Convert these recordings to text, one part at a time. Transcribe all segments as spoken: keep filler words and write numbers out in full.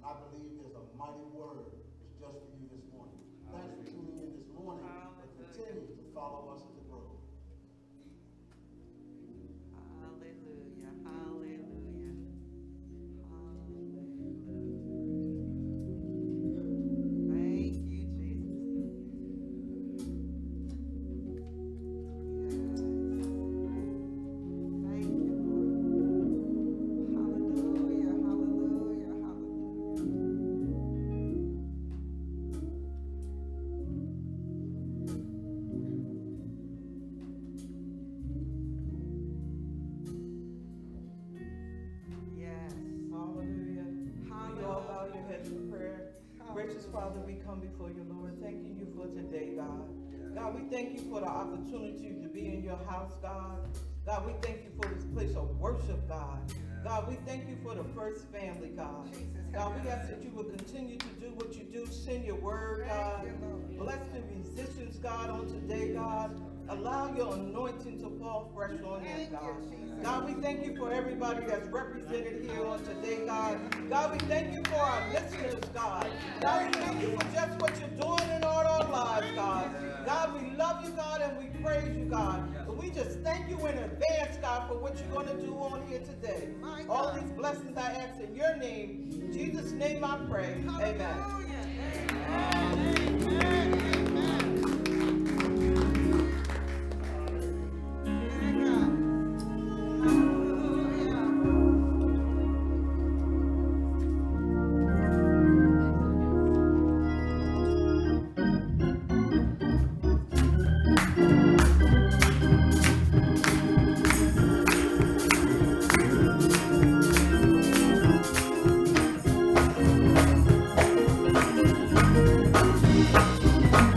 I believe there's a mighty word that's just for you this morning. Thanks for tuning in this morning, and continue to follow us at the Grove. Hallelujah, hallelujah, hallelujah. Thank you, Jesus. Yes. Thank you, Lord. Hallelujah, hallelujah, hallelujah. Yes. Hallelujah. We all bow your heads in prayer. Gracious Father, we come before you, Lord, thanking you for today, God. God, we thank you for the opportunity to be in your house, God. God, we thank you for this place of worship, God. God, we thank you for the first family, God. God, we ask that you will continue to do what you do. Send your word, God. Bless the musicians, God, on today, God. Allow your anointing to fall fresh on them, God. God, we thank you for everybody that's represented here on today, God. God, we thank you for our listeners, God. God, we thank you for just what you're doing in all our lives, God. God, we love you, God, and we praise you, God. And we just thank you in advance, God, for what you're going to do on here today. All these blessings I ask in your name. In Jesus' name I pray. Amen. Thank you.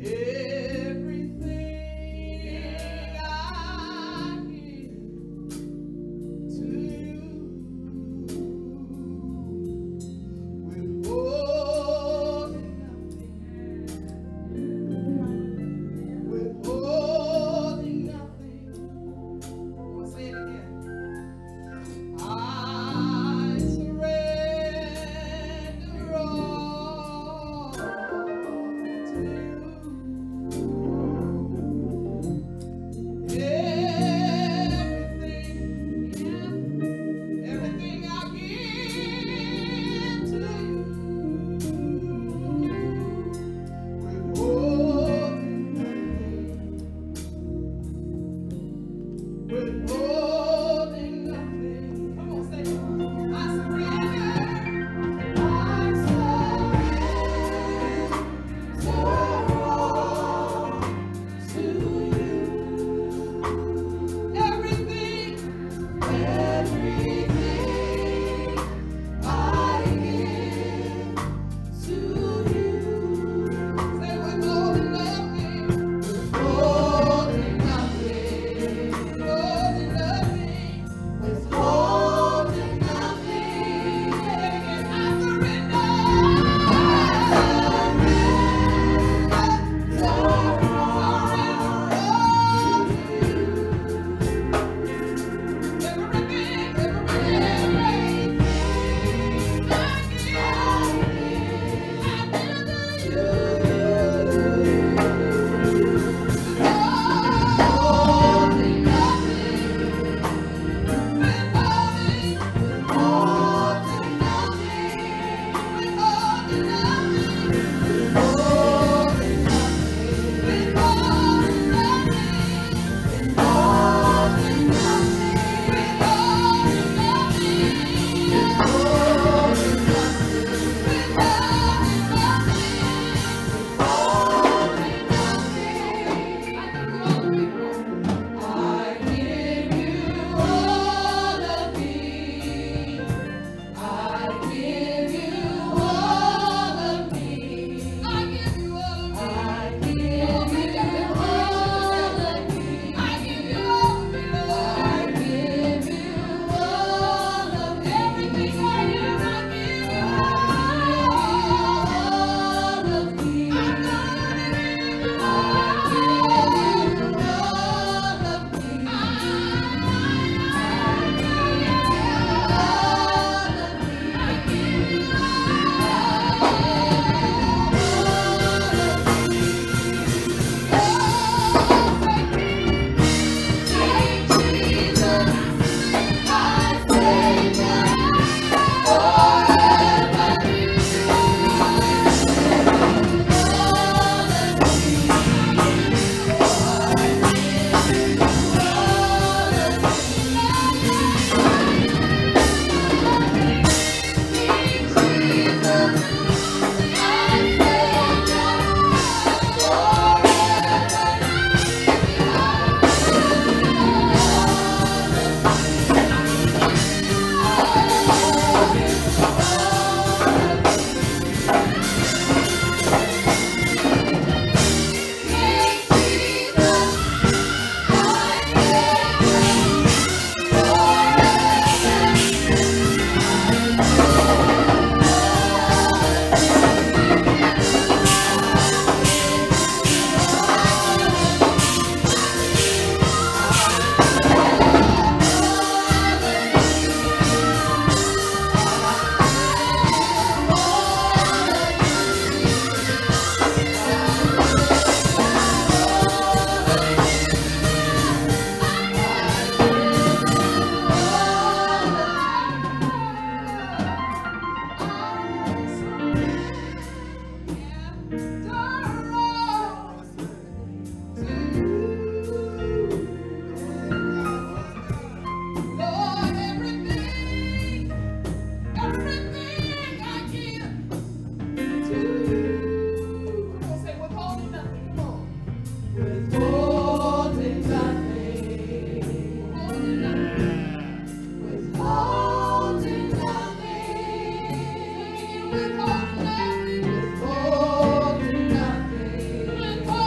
Withholding nothing.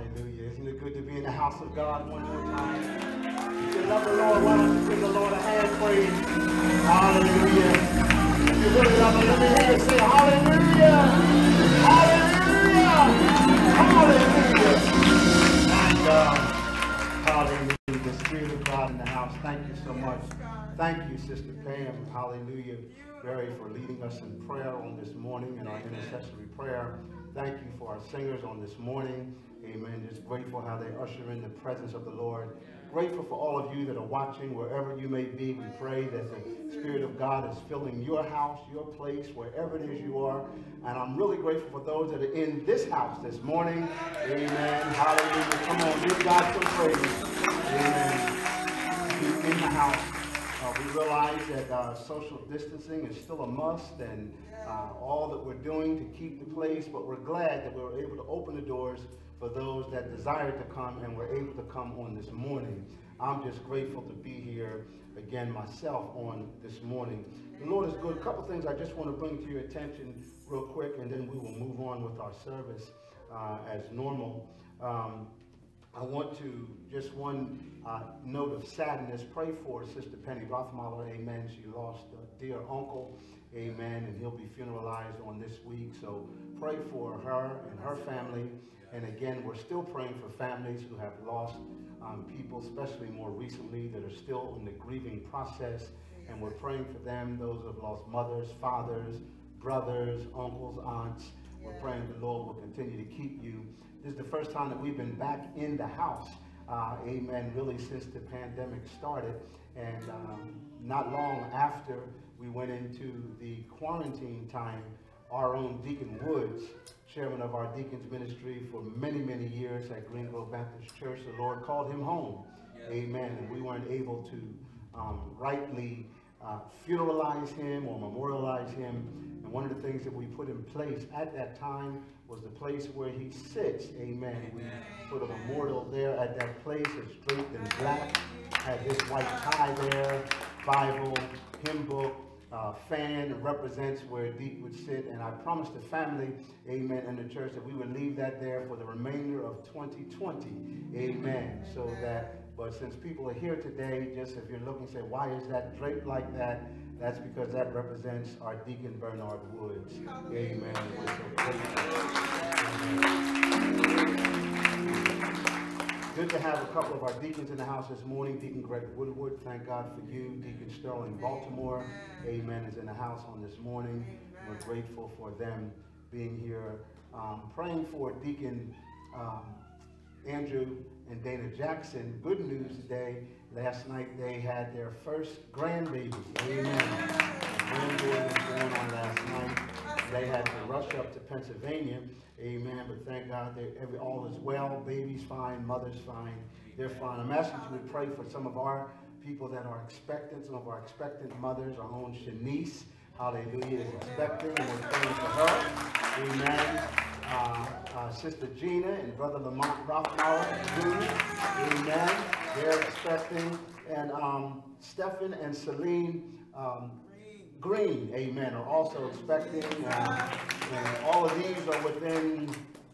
Hallelujah. Isn't it good to be in the house of God one more time? If you love the Lord, why don't you give the Lord a hand praise? Hallelujah. If you really love him, let me hear you say hallelujah. Hallelujah. Hallelujah. And uh, hallelujah. The Spirit of God in the house. Thank you so much. Thank you, Sister Pam. Hallelujah. Barry, for leading us in prayer on this morning in our intercessory prayer. Thank you for our singers on this morning. Amen. Just grateful how they usher in the presence of the Lord. Grateful for all of you that are watching wherever you may be. We pray that the Spirit of God is filling your house, your place, wherever it is you are. And I'm really grateful for those that are in this house this morning. Amen. Hallelujah. Come on, give God some praise. Amen. You in the house. Uh, we realize that uh, social distancing is still a must, and uh, all that we're doing to keep the place, but we're glad that we were able to open the doors for those that desire to come, and were able to come on this morning. I'm just grateful to be here again myself on this morning. The Lord is good. A couple things I just want to bring to your attention real quick, and then we will move on with our service uh, as normal. Um, I want to, just one uh, note of sadness, pray for Sister Penny Rothmeiler, amen. She lost a dear uncle, amen, and he'll be funeralized on this week. So pray for her and her family. And again, we're still praying for families who have lost um, people, especially more recently, that are still in the grieving process. And we're praying for them, those who have lost mothers, fathers, brothers, uncles, aunts. We're praying the Lord will continue to keep you. This is the first time that we've been back in the house, uh, amen, really since the pandemic started. And um, not long after we went into the quarantine time, our own Deacon Woods, chairman of our deacons ministry for many, many years at Green Grove Baptist Church, the Lord called him home, yes. Amen. And we weren't able to um, rightly uh, funeralize him or memorialize him. And one of the things that we put in place at that time was the place where he sits, amen. Amen. We put a memorial there at that place. It's draped in black, had this white tie there, Bible, hymn book, uh, fan represents where Deke would sit. And I promised the family, amen, in the church that we would leave that there for the remainder of twenty twenty, amen. So that, but since people are here today, just if you're looking, say, why is that draped like that? That's because that represents our Deacon Bernard Woods. Amen. We're so grateful. Good to have a couple of our deacons in the house this morning. Deacon Greg Woodward, thank God for you. Deacon Sterling Baltimore, amen, is in the house on this morning. We're grateful for them being here. Um, praying for Deacon um, Andrew and Dana Jackson. Good news today. Last night they had their first grandbaby. Amen. The grandboy was born on last night. They had to rush up to Pennsylvania. Amen. But thank God that every all is well. Baby's fine. Mother's fine. They're fine. I'm asking you to pray for some of our people that are expectant. Some of our expectant mothers. Our own Shanice, hallelujah, is expecting, and we're praying for her. Amen. Uh, uh, Sister Gina and Brother Lamont Rothmeiler, Junior, amen. They're expecting, and um, Stephen and Celine um, Green, amen, are also expecting. Uh, and all of these are within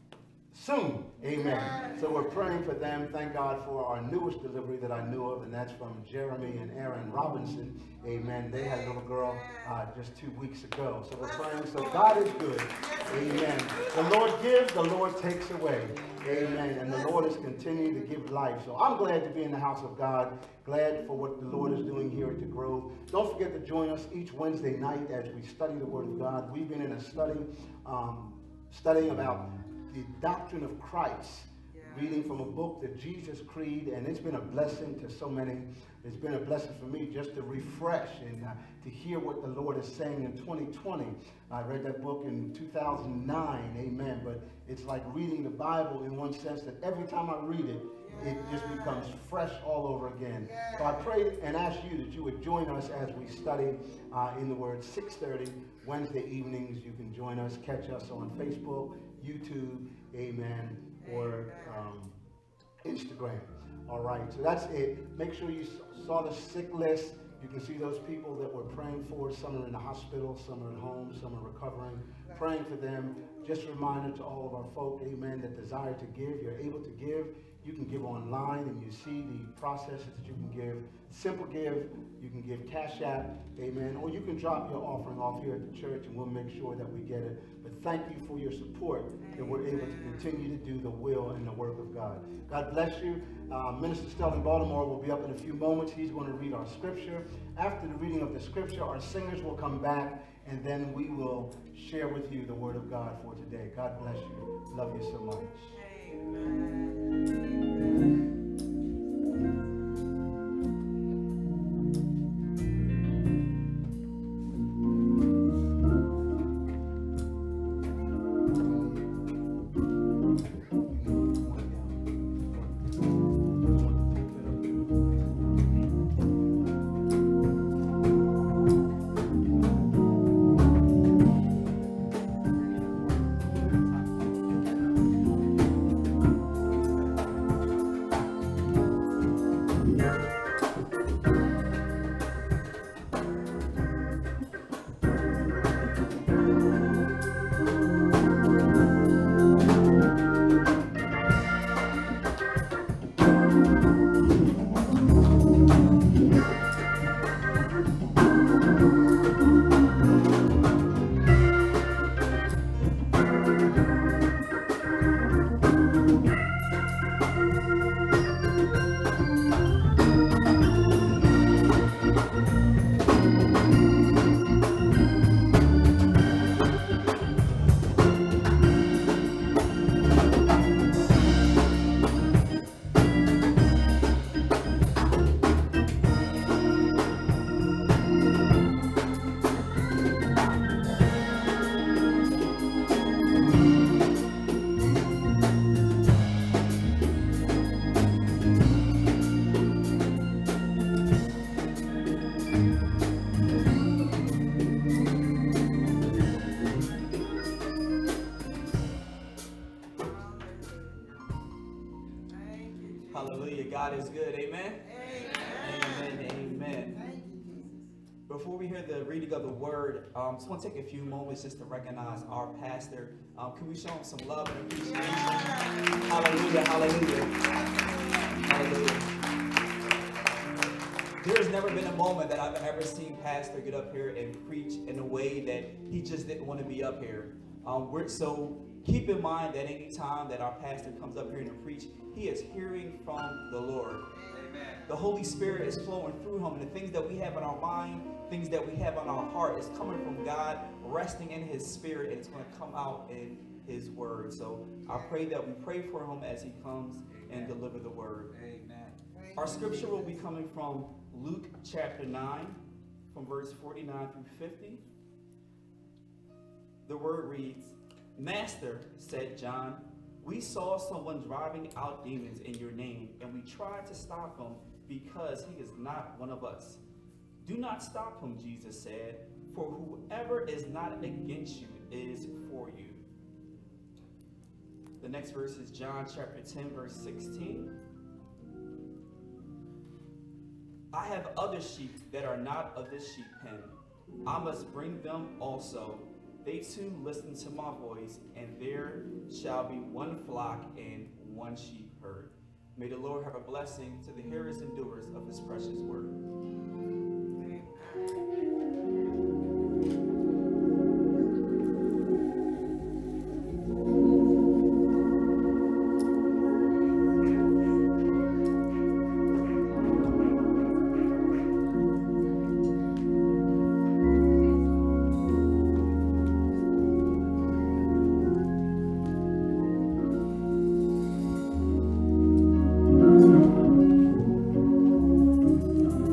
soon, amen. So we're praying for them. Thank God for our newest delivery that I knew of, and that's from Jeremy and Aaron Robinson, amen. They had a little girl uh, just two weeks ago. So we're praying. So God is good, amen. The Lord gives, the Lord takes away, amen. And the Lord is continuing to give life. So I'm glad to be in the house of God. Glad for what the Lord is doing here at the Grove. Don't forget to join us each Wednesday night as we study the Word of God. We've been in a study, um, studying about the doctrine of Christ, yeah. Reading from a book, the Jesus Creed, and it's been a blessing to so many. It's been a blessing for me just to refresh and uh, to hear what the Lord is saying in twenty twenty. I read that book in two thousand nine, amen, but it's like reading the Bible in one sense that every time I read it, it just becomes fresh all over again. So I pray and ask you that you would join us as we study uh, in the Word. six thirty Wednesday evenings. You can join us, catch us on Facebook, YouTube, amen, or um, Instagram. All right, so that's it. Make sure you saw the sick list. You can see those people that we're praying for. Some are in the hospital, some are at home, some are recovering. Praying for them. Just a reminder to all of our folk, amen, that desire to give. You're able to give. You can give online, and you see the processes that you can give. Simple give. You can give Cash App, amen. Or you can drop your offering off here at the church, and we'll make sure that we get it. But thank you for your support, that we're able to continue to do the will and the work of God. God bless you. Uh, Minister Sterling Baltimore will be up in a few moments. He's going to read our scripture. After the reading of the scripture, our singers will come back, and then we will share with you the word of God for today. God bless you. Love you so much. Amen. Hallelujah. God is good. Amen? Amen. Amen. Amen. Thank you, Jesus. Before we hear the reading of the word, um, just want to take a few moments just to recognize our pastor. Um, can we show him some love and appreciation? Hallelujah. Hallelujah. Hallelujah. There has never been a moment that I've ever seen pastor get up here and preach in a way that he just didn't want to be up here. Um, we're, so keep in mind that any time that our pastor comes up here and preach, he is hearing from the Lord. Amen. The Holy Spirit is flowing through him, and the things that we have in our mind, things that we have on our heart is coming from God, resting in his spirit, and it's going to come out in his word. So I pray that we pray for him as he comes and deliver the word. Amen. Our scripture will be coming from Luke chapter nine, from verse forty-nine through fifty. The word reads, "Master," said John, "we saw someone driving out demons in your name, and we tried to stop him because he is not one of us." "Do not stop him," Jesus said, "for whoever is not against you is for you." The next verse is John chapter ten, verse sixteen. "I have other sheep that are not of this sheep pen. I must bring them also. They too listen to my voice, and there shall be one flock and one sheep herd." May the Lord have a blessing to the hearers and doers of his precious word. Thank you.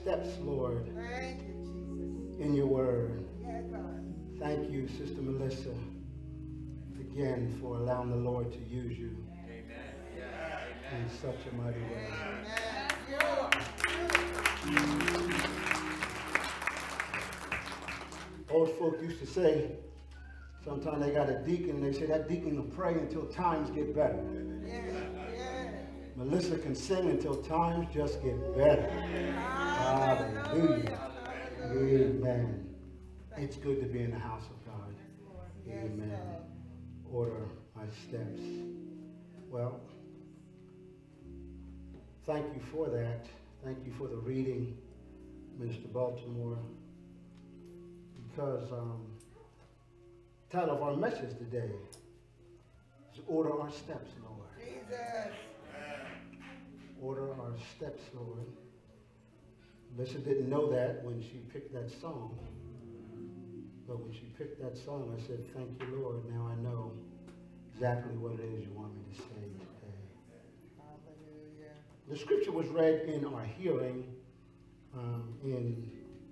steps, Lord, Thank you, Jesus. in your word. Yeah, God. Thank you, Sister Melissa, again for allowing the Lord to use you in such a mighty way. Amen. Old folk used to say, sometimes they got a deacon, they say that deacon will pray until times get better. Yeah, yeah. Melissa can sing until times just get better. Hallelujah. Amen. It's good to be in the house of God. Amen. Order my steps. Well, thank you for that. Thank you for the reading, Mister Baltimore. Because um, the title of our message today is Order Our Steps, Lord. Jesus. Order our steps, Lord. Melissa didn't know that when she picked that song. But when she picked that song, I said, thank you, Lord. Now I know exactly what it is you want me to say today. Hallelujah. The scripture was read in our hearing um, in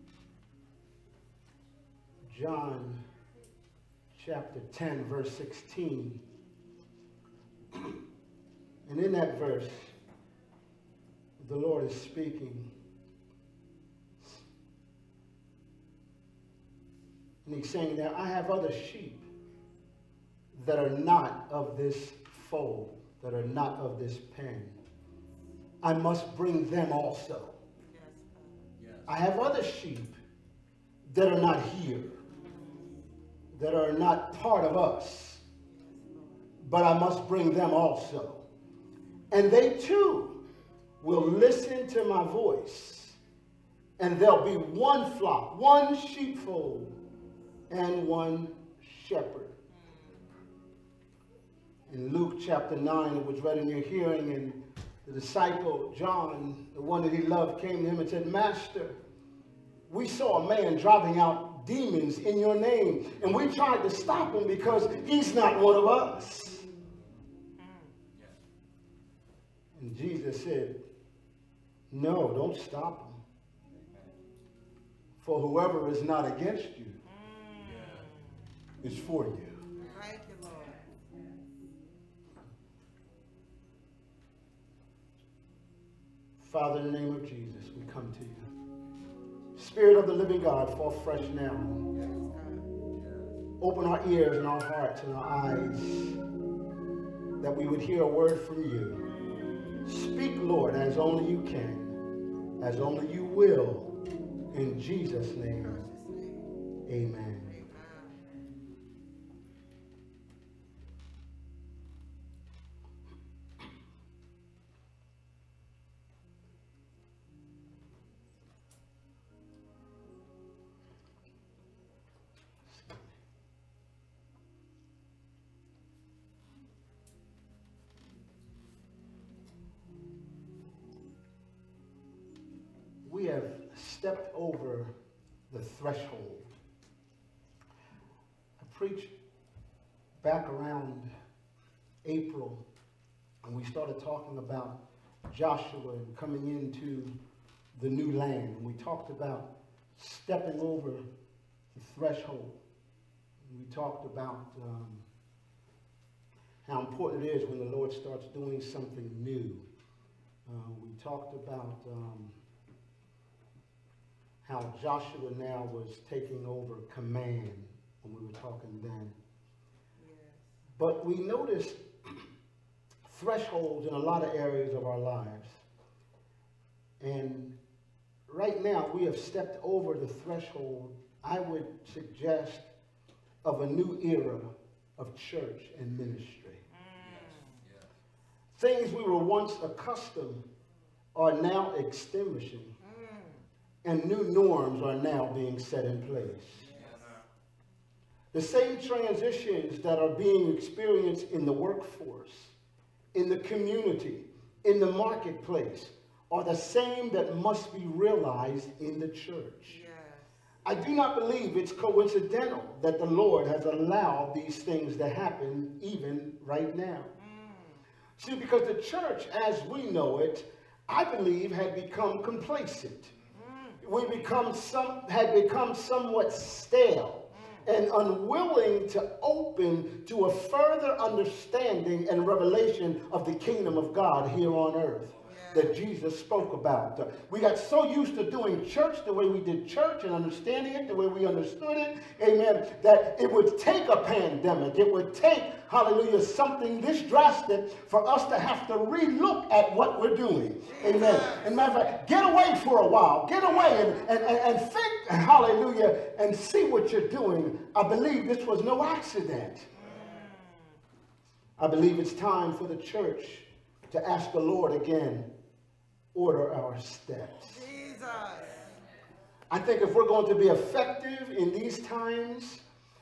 John chapter ten, verse sixteen. And in that verse, the Lord is speaking. And he's saying that I have other sheep that are not of this fold, that are not of this pen. I must bring them also. I have other sheep that are not here, that are not part of us, but I must bring them also. And they too will listen to my voice, and there'll be one flock, one sheepfold, and one shepherd. In Luke chapter nine, it was read in your hearing, and the disciple John, the one that he loved, came to him and said, Master, we saw a man driving out demons in your name, and we tried to stop him because he's not one of us. And Jesus said, no, don't stop him. For whoever is not against you is for you. Thank you, Lord. Father, in the name of Jesus, we come to you. Spirit of the living God, fall fresh now. Open our ears and our hearts and our eyes that we would hear a word from you. Speak, Lord, as only you can, as only you will. In Jesus' name, amen. We have stepped over the threshold. I preached back around April, and we started talking about Joshua and coming into the new land. And we talked about stepping over the threshold. And we talked about um, how important it is when the Lord starts doing something new. Uh, we talked about um, how Joshua now was taking over command when we were talking then. Yes. But we noticed thresholds in a lot of areas of our lives. And right now we have stepped over the threshold, I would suggest, of a new era of church and ministry. Mm. Yes. Things we were once accustomed are now extinguishing. And new norms are now being set in place. The same transitions that are being experienced in the workforce, in the community, in the marketplace, are the same that must be realized in the church. Yes. I do not believe it's coincidental that the Lord has allowed these things to happen even right now. Mm. See, because the church, as we know it, I believe had become complacent. Mm. we become some, had become somewhat stale and unwilling to open to a further understanding and revelation of the kingdom of God here on earth that Jesus spoke about. We got so used to doing church the way we did church and understanding it the way we understood it, amen, that it would take a pandemic. It would take, hallelujah, something this drastic for us to have to relook at what we're doing. Amen. And matter of fact, get away for a while. Get away and, and, and, and think, hallelujah, and see what you're doing. I believe this was no accident. I believe it's time for the church to ask the Lord again, order our steps. Jesus. I think if we're going to be effective in these times,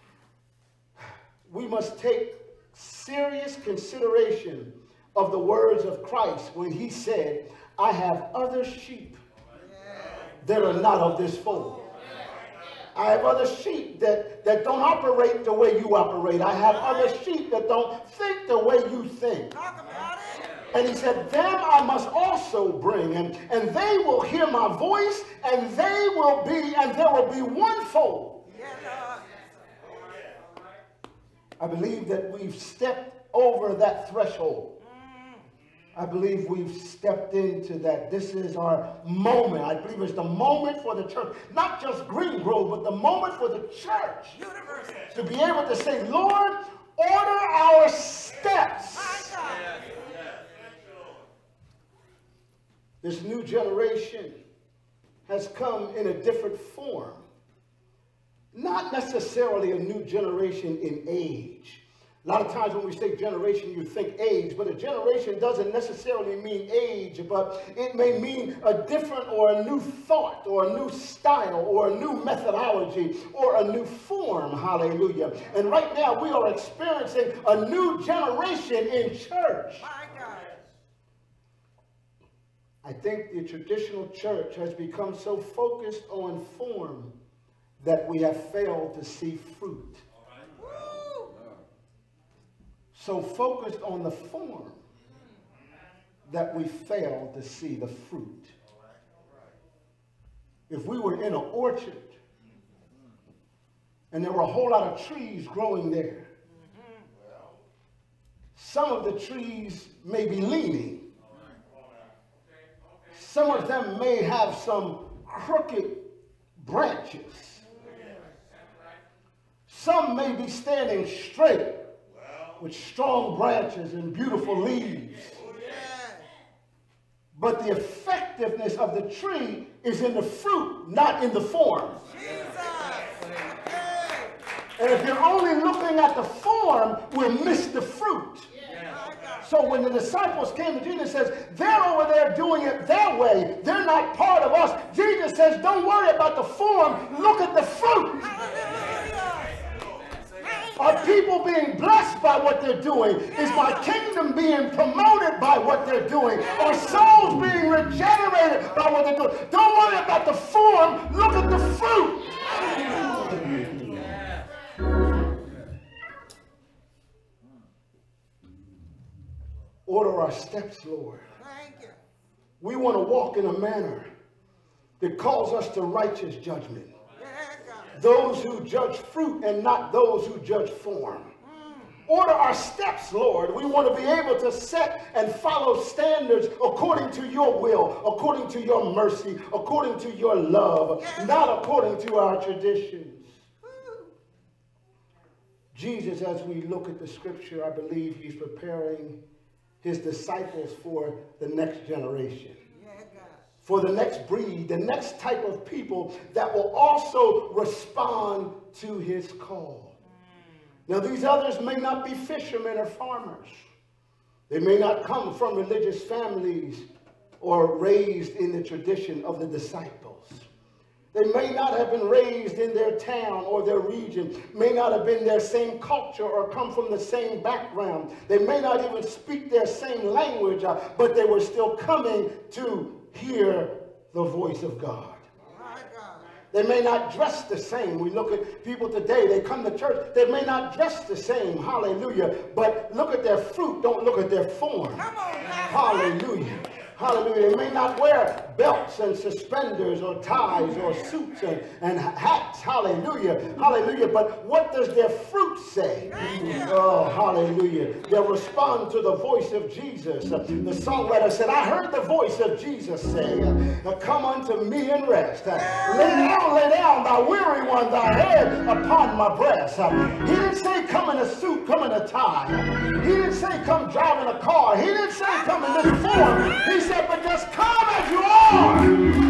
we must take serious consideration of the words of Christ when he said, I have other sheep that are not of this fold. I have other sheep that, that don't operate the way you operate. I have other sheep that don't think the way you think. Talk about it. And he said, them I must also bring, and, and they will hear my voice, and they will be, and there will be one fold. Yeah, Lord. I believe that we've stepped over that threshold. I believe we've stepped into that. This is our moment. I believe it's the moment for the church, not just Green Grove, but the moment for the church Universal. to be able to say, Lord, order our steps. My God. This new generation has come in a different form. Not necessarily a new generation in age. A lot of times when we say generation, you think age, but a generation doesn't necessarily mean age, but it may mean a different or a new thought or a new style or a new methodology or a new form. Hallelujah. And right now we are experiencing a new generation in church. My God. I think the traditional church has become so focused on form that we have failed to see fruit. Woo. So focused on the form that we fail to see the fruit. If we were in an orchard and there were a whole lot of trees growing there, some of the trees may be leaning. Some of them may have some crooked branches. Some may be standing straight with strong branches and beautiful leaves. But the effectiveness of the tree is in the fruit, not in the form. And if you're only looking at the form, we'll miss the fruit. So when the disciples came to Jesus and says, they're over there doing it their way. They're not part of us. Jesus says, don't worry about the form. Look at the fruit. Are people being blessed by what they're doing? Is my kingdom being promoted by what they're doing? Are souls being regenerated by what they're doing? Don't worry about the form. Look at the fruit. Order our steps, Lord. Thank you. We want to walk in a manner that calls us to righteous judgment. Yeah, God. Those who judge fruit and not those who judge form. Order our steps, Lord. We want to be able to set and follow standards according to your will, according to your mercy, according to your love, Yes. not according to our traditions. Jesus, as we look at the scripture, I believe he's preparing his disciples for the next generation, Yeah, God. for the next breed, the next type of people that will also respond to his call. Now, these others may not be fishermen or farmers. They may not come from religious families or raised in the tradition of the disciples. They may not have been raised in their town or their region, may not have been their same culture or come from the same background. They may not even speak their same language, uh, but they were still coming to hear the voice of God. My God. They may not dress the same. We look at people today, they come to church, they may not dress the same, hallelujah, but look at their fruit, don't look at their form. Come on, Pastor. Hallelujah. Hallelujah. They may not wear belts and suspenders or ties or suits and, and hats. Hallelujah. Hallelujah. But what does their fruit say? Oh, hallelujah. They'll respond to the voice of Jesus. The songwriter said, I heard the voice of Jesus say, come unto me and rest. Lay down, lay down, thy weary one, thy head upon my breast. He didn't say come in a suit, come in a tie. He didn't say come driving a car. He didn't say come in this form. He said, but just come as you are.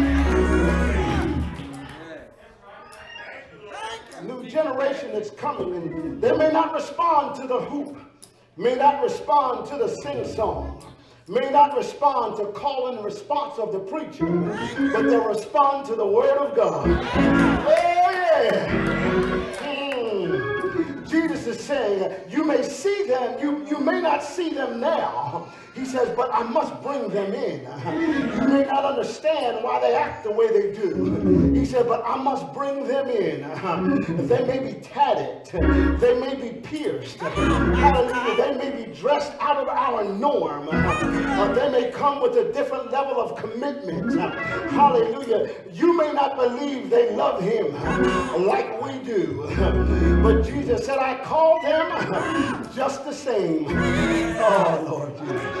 A new generation is coming, and they may not respond to the hoop, may not respond to the sing-song, may not respond to call and response of the preacher, but they'll respond to the word of God. Oh, yeah. Mm. Jesus is saying, you may see them, you, you may not see them now. He says, but I must bring them in. You may not understand why they act the way they do. He said, but I must bring them in. They may be tatted. They may be pierced. Hallelujah. They may be dressed out of our norm. Uh, they may come with a different level of commitment. Hallelujah. You may not believe they love him like we do. But Jesus said, I called them just the same. Oh, Lord Jesus.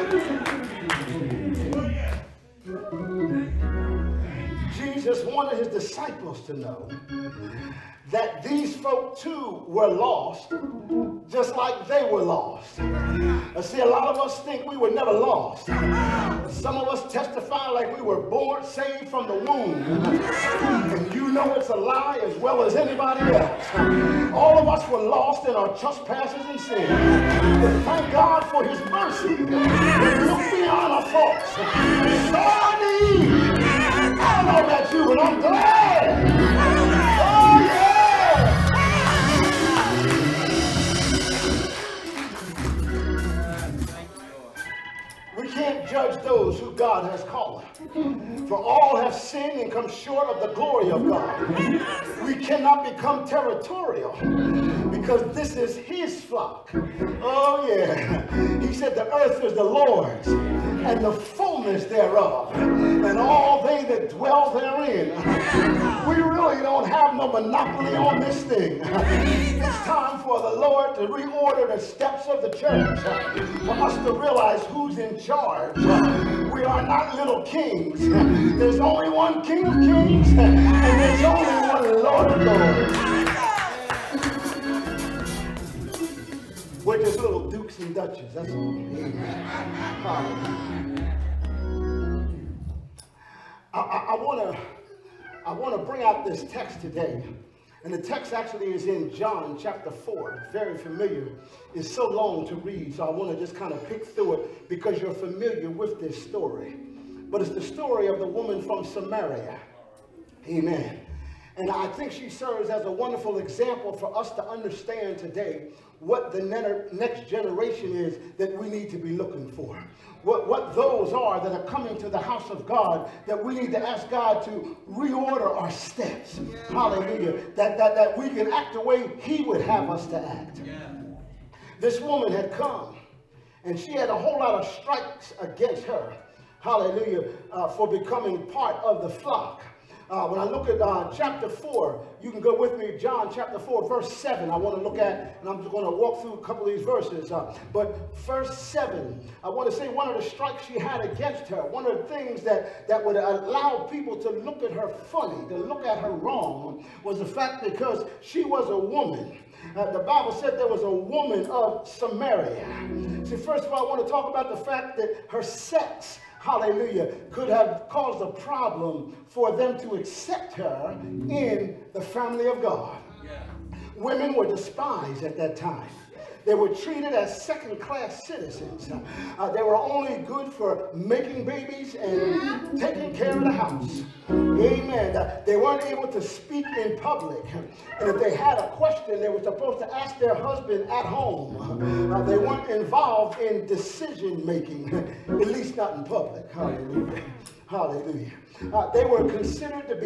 Jesus wanted his disciples to know that these folk too were lost, just like they were lost. I see a lot of us think we were never lost. Some of us testify like we were born saved from the womb. And you know it's a lie as well as anybody else. All of us were lost in our trespasses and sins. But thank God for his mercy. We look beyond our faults. Sorry, I don't know about you, but I'm glad. Oh, yeah. We can't judge those who God has called. For all have sinned and come short of the glory of God. We cannot become territorial because this is his flock. Oh yeah. He said the earth is the Lord's and the fullness thereof and all they that dwell therein. We really don't have no monopoly on this thing. It's time for the Lord to reorder the steps of the church, for us to realize who's in charge. We are not little kings. There's only one King of Kings, and there's only one Lord of Lords. We're just little dukes and duchess, that's all. I, I, I want to I want to bring out this text today. And the text actually is in John chapter four. Very familiar. It's so long to read, so I want to just kind of pick through it because you're familiar with this story. But it's the story of the woman from Samaria. Amen. And I think she serves as a wonderful example for us to understand today what the next generation is that we need to be looking for. What, what those are that are coming to the house of God that we need to ask God to reorder our steps. Yeah. Hallelujah. That, that, that we can act the way he would have us to act. Yeah. This woman had come and she had a whole lot of strikes against her. Hallelujah. Uh, for becoming part of the flock. Uh, when I look at uh, chapter four, you can go with me, John chapter four, verse seven. I want to look at, and I'm just going to walk through a couple of these verses. Uh, but verse seven, I want to say one of the strikes she had against her, one of the things that, that would allow people to look at her funny, to look at her wrong, was the fact because she was a woman. Uh, the Bible said there was a woman of Samaria. See, first of all, I want to talk about the fact that her sex, hallelujah, could have caused a problem for them to accept her in the family of God. Yeah. Women were despised at that time. They were treated as second-class citizens. Uh, they were only good for making babies and taking care of the house. Amen. Uh, they weren't able to speak in public. And if they had a question, they were supposed to ask their husband at home. Uh, they weren't involved in decision-making, at least not in public. Hallelujah. Hallelujah. Uh, they were considered to be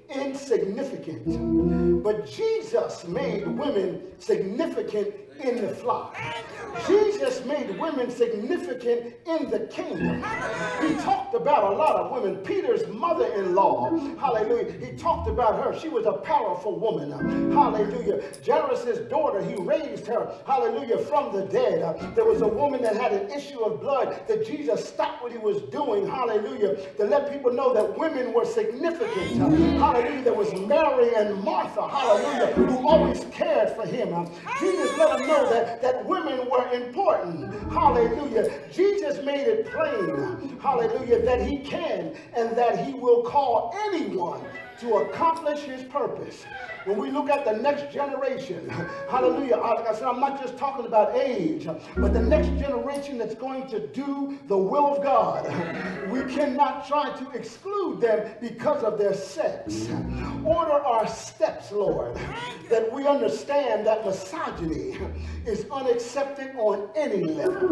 insignificant. But Jesus made women significant in the flock. Jesus made women significant in the kingdom. He talked about a lot of women. Peter's mother-in-law, hallelujah, he talked about her. She was a powerful woman, hallelujah. Jairus' daughter, he raised her, hallelujah, from the dead. Uh, there was a woman that had an issue of blood that Jesus stopped what he was doing, hallelujah, to let people know that women were significant. Uh, hallelujah. There was Mary and Martha, hallelujah, who always cared for him. Uh, Jesus let them know that, that women were important. Hallelujah. Jesus made it plain, hallelujah, that he can and that he will call anyone to accomplish his purpose. When we look at the next generation, hallelujah, like I said, I'm not just talking about age, but the next generation that's going to do the will of God. We cannot try to exclude them because of their sex. Order our steps, Lord, that we understand that misogyny is unaccepted on any level.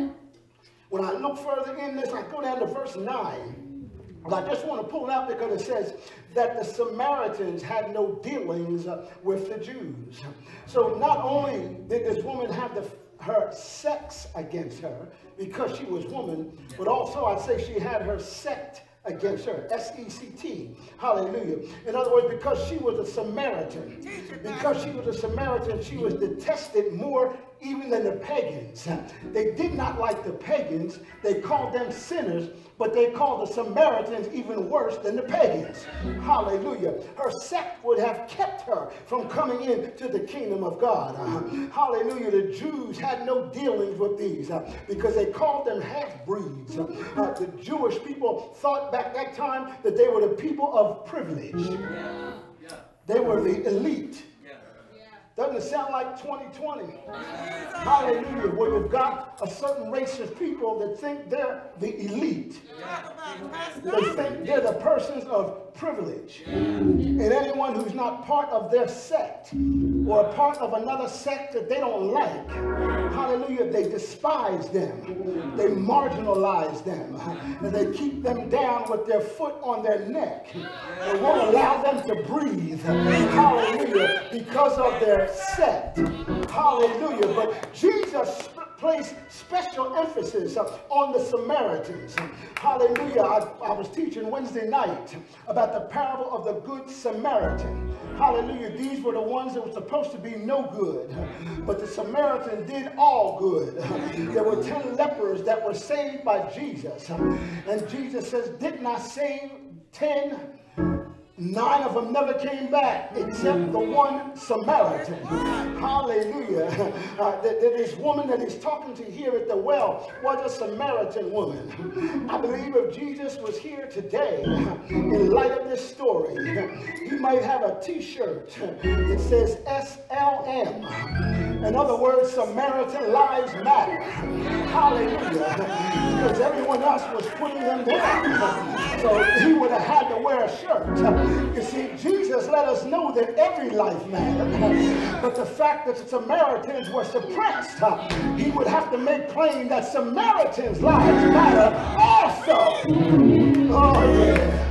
When I look further in this, I go down to verse nine. I just want to pull it out because it says that the Samaritans had no dealings with the Jews. So not only did this woman have the, her sex against her because she was woman, but also I'd say she had her sect against her, S E C T, hallelujah. In other words, because she was a Samaritan, because she was a Samaritan, she was detested more even than the pagans. They did not like the pagans. They called them sinners, but they called the Samaritans even worse than the pagans. Hallelujah. Her sect would have kept her from coming into the kingdom of God. Uh, hallelujah. The Jews had no dealings with these uh, because they called them half-breeds. Uh, uh, the Jewish people thought back that time that they were the people of privilege. Yeah. Yeah. They were the elite. Doesn't it sound like twenty twenty? Hallelujah. Where you've got a certain race of people that think they're the elite. They think they're the persons of privilege. And anyone who's not part of their sect or a part of another sect that they don't like, hallelujah, they despise them. They marginalize them. And they keep them down with their foot on their neck. They won't allow them to breathe. Hallelujah. Because of their sect. Hallelujah. But Jesus placed special emphasis on the Samaritans. Hallelujah. I, I was teaching Wednesday night about the parable of the Good Samaritan. Hallelujah. These were the ones that were supposed to be no good, but the Samaritan did all good. There were ten lepers that were saved by Jesus. And Jesus says, didn't I save ten? Nine of them never came back except the one Samaritan. Hallelujah. Uh, this woman that he's talking to here at the well was a Samaritan woman. I believe if Jesus was here today, in light of this story, he might have a t-shirt that says S L M. In other words, Samaritan lives matter. Hallelujah. Because everyone else was putting them down. So he would have had to wear a shirt. You see, Jesus let us know that every life mattered, but the fact that the Samaritans were suppressed, he would have to make plain that Samaritans' lives matter also. Oh, yeah.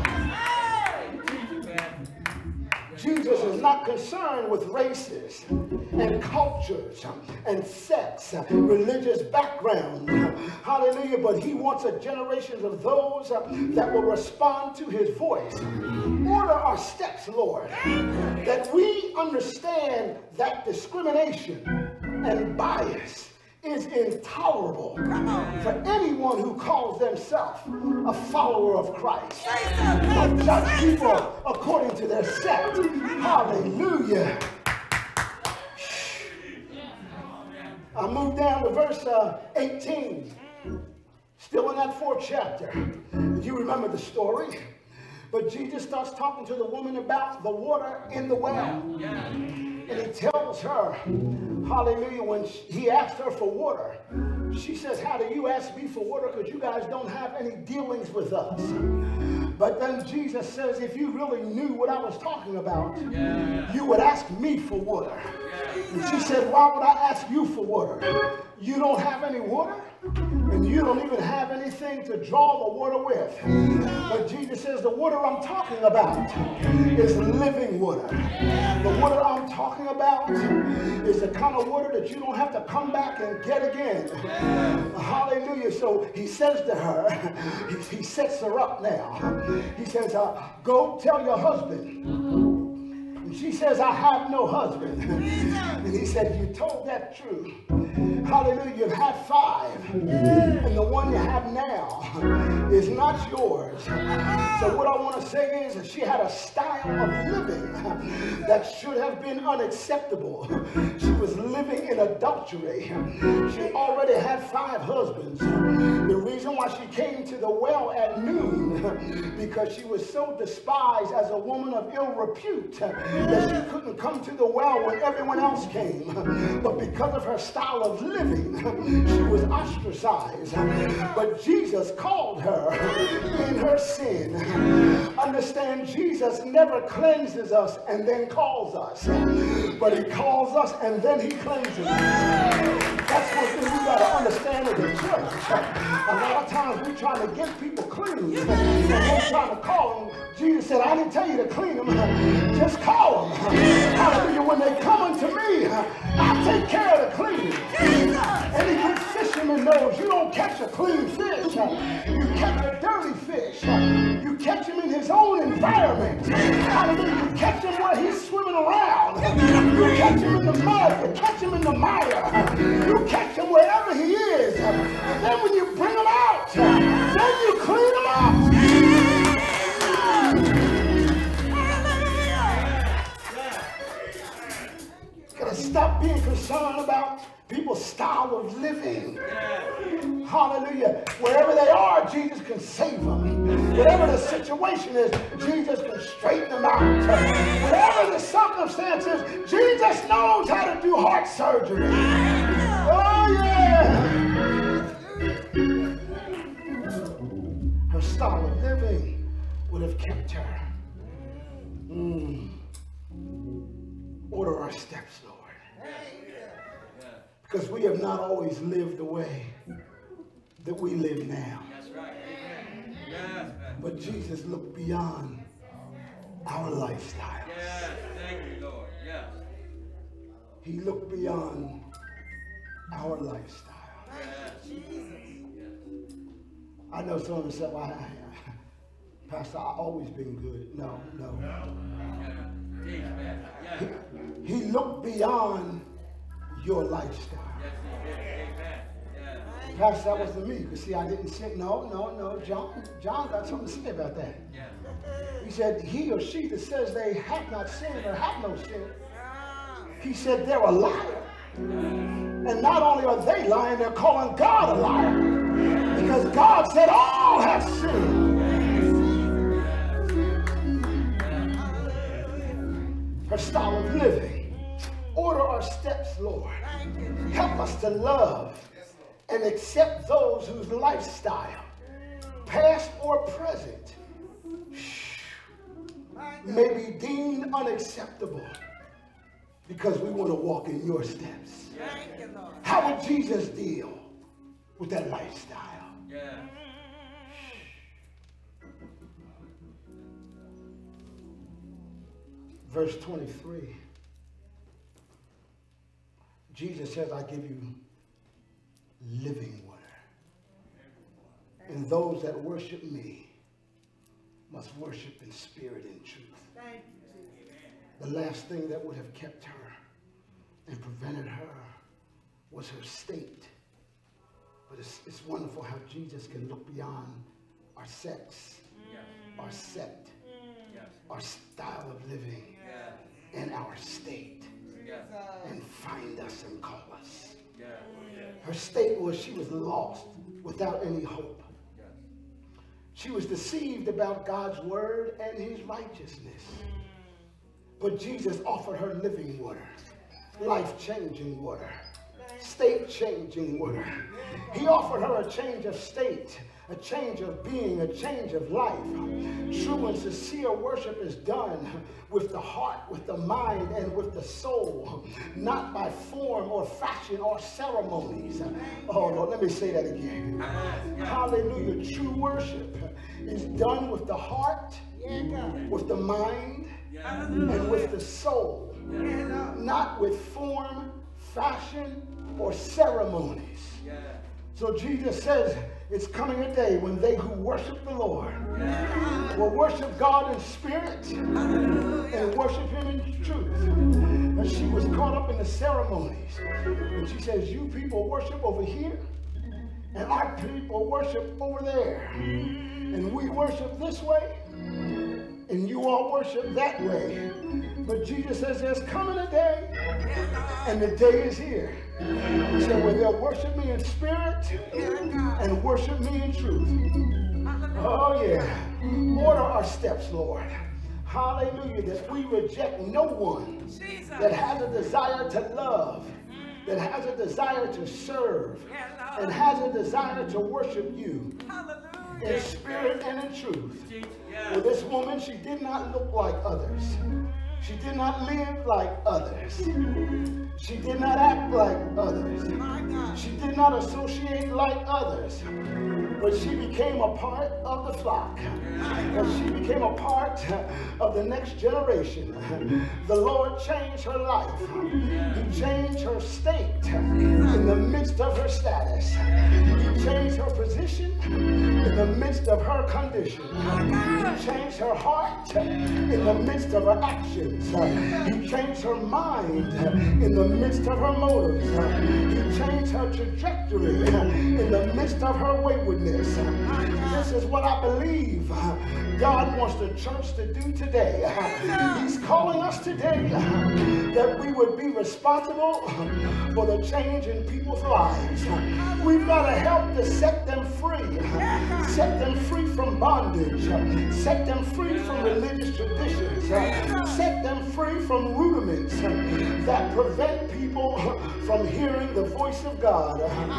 Jesus is not concerned with races and cultures and sex, religious background. Hallelujah. But he wants a generation of those that will respond to his voice. Order our steps, Lord, that we understand that discrimination and bias is intolerable for anyone who calls themselves a follower of Christ. Don't judge people according to their sect. Hallelujah. I move down to verse uh, eighteen. Still in that fourth chapter. You remember the story. But Jesus starts talking to the woman about the water in the well. And he tells her, hallelujah, when he asked her for water, she says, how do you ask me for water? Because you guys don't have any dealings with us. But then Jesus says, if you really knew what I was talking about, yeah. you would ask me for water. Yeah. And she said, why would I ask you for water? You don't have any water? And you don't don't even have anything to draw the water with. But Jesus says the water I'm talking about is living water. The water I'm talking about is the kind of water that you don't have to come back and get again. Hallelujah. So he says to her, he, he sets her up now. He says, uh, go tell your husband. And she says, I have no husband. And he said, you told that true. Hallelujah, you've had five. And the one you have now is not yours. So what I want to say is that she had a style of living that should have been unacceptable. She was living in adultery. She already had five husbands. The reason why she came to the well at noon, because she was so despised as a woman of ill repute that she couldn't come to the well when everyone else came. But because of her style of living, she was ostracized. But Jesus called her in her sin. Understand, Jesus never cleanses us and then calls us, but he calls us and then he cleanses us. That's one thing we got to understand in the church. A lot of times we try to get people clean and we're trying to call them. Jesus said, I didn't tell you to clean them, just call them. Hallelujah. When they come unto me, I take care of the cleaning. Any good fisherman knows you don't catch a clean fish. You catch a dirty fish. You catch him in his own environment. Hallelujah. You catch him where he's swimming around. You catch him in the mud. You catch him in the mire. You catch him wherever he is. And then when you bring him out, then you clean him up. Gotta stop being concerned about people's style of living. Hallelujah. Wherever they are, Jesus can save them. Whatever the situation is, Jesus can straighten them out. Whatever the circumstances, Jesus knows how to do heart surgery. Oh, yeah. Her style of living would have kept her. Mm. Order our steps, Lord. Because we have not always lived the way that we live now. That's right. Amen. Yes, but Jesus looked beyond our lifestyles. yes. Thank you, Lord. Yes. He looked beyond our lifestyle. Yes. Jesus. I know some of you say, well, I, I, Pastor, I've always been good. No, no. Yes. He, he looked beyond your lifestyle. Yes, he did. Amen. Yes. Pastor, that wasn't me. Because see, I didn't say, no, no, no. John, John got something to say about that. Yes. He said, he or she that says they have not sinned or have no sin, he said they're a liar. And not only are they lying, they're calling God a liar. Because God said all have sinned. Her style of living. Order our steps, Lord. Help us to love and accept those whose lifestyle, past or present, may be deemed unacceptable because we want to walk in your steps. How would Jesus deal with that lifestyle? Yeah. Verse twenty-three. Jesus says, I give you living water. And those that worship me must worship in spirit and truth. The last thing that would have kept her and prevented her was her state. But it's, it's wonderful how Jesus can look beyond our sex, Yes. our sect, Yes. our style of living, Yes. and our state, Yes. and find us and call us. Yes. Her state was she was lost without any hope. Yes. She was deceived about God's word and his righteousness. But Jesus offered her living water, life-changing water, state-changing word. He offered her a change of state, a change of being, a change of life. True and sincere worship is done with the heart, with the mind, and with the soul, not by form or fashion or ceremonies. Oh, Lord, let me say that again. Hallelujah. True worship is done with the heart, with the mind, and with the soul, not with form, fashion, or ceremonies. So Jesus says, it's coming a day when they who worship the Lord will worship God in spirit and worship him in truth. And she was caught up in the ceremonies. And she says, you people worship over here, and our people worship over there. And we worship this way, and you all worship that way. But Jesus says there's coming a day, and the day is here. He said, well, they'll worship me in spirit and worship me in truth. Oh, yeah. Order our steps, Lord. Hallelujah. That we reject no one that has a desire to love, that has a desire to serve, and has a desire to worship you in spirit and in truth. Well, this woman, she did not look like others. She did not live like others. She did not act like others. She did not associate like others. But she became a part of the flock. And she became a part of the next generation. The Lord changed her life. He changed her state in the midst of her status. He changed her position in the midst of her condition. He changed her heart in the midst of her actions. He changed her mind in the midst of her motives. He changed her trajectory in the midst of her waywardness. This is what I believe God wants the church to do today. He's calling us today that we would be responsible for the change in people's lives. We've got to help to set them free. Set them free from bondage. Set them free from religious traditions. Set them free from rudiments that prevent people from hearing the voice of God.